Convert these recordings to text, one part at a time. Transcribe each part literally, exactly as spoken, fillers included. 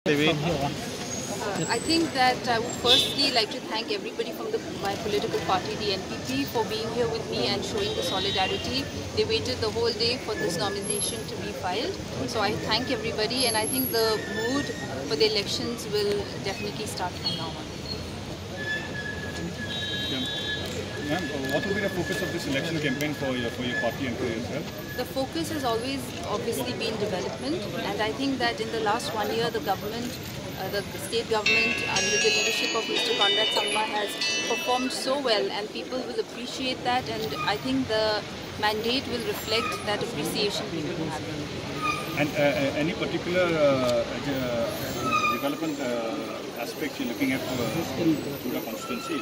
Uh, I think that I would firstly like to thank everybody from the, my political party, the N P P, for being here with me and showing the solidarity. They waited the whole day for this nomination to be filed. So I thank everybody, and I think the mood for the elections will definitely start from now on. Ma'am, what will be the focus of this election campaign for your, for your party and for yourself? The focus has always obviously been development, and I think that in the last one year the government, uh, the state government under the leadership of Mister Conrad has performed so well, and people will appreciate that, and I think the mandate will reflect that appreciation people will have. And uh, any particular uh, uh, development uh, aspect you're looking at for Tura constituency?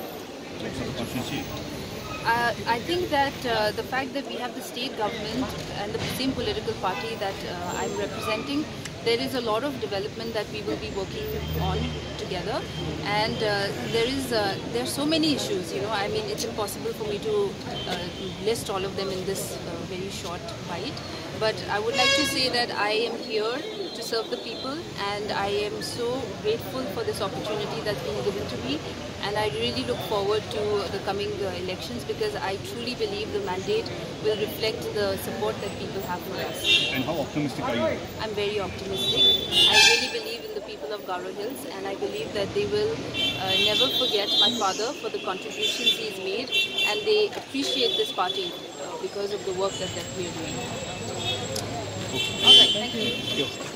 Uh, I think that uh, the fact that we have the state government and the same political party that uh, I'm representing, there is a lot of development that we will be working on together, and uh, there is uh, there are so many issues. You know, I mean, it's impossible for me to uh, list all of them in this uh, very short bite. But I would like to say that I am here to serve the people, and I am so grateful for this opportunity that's been given to me, and I really look forward to the coming uh, elections, because I truly believe the mandate will reflect the support that people have for us. And how optimistic are you? I'm very optimistic. I really believe in the people of Garo Hills, and I believe that they will uh, never forget my father for the contributions he's made, and they appreciate this party uh, because of the work that, that we are doing. All right, thank you.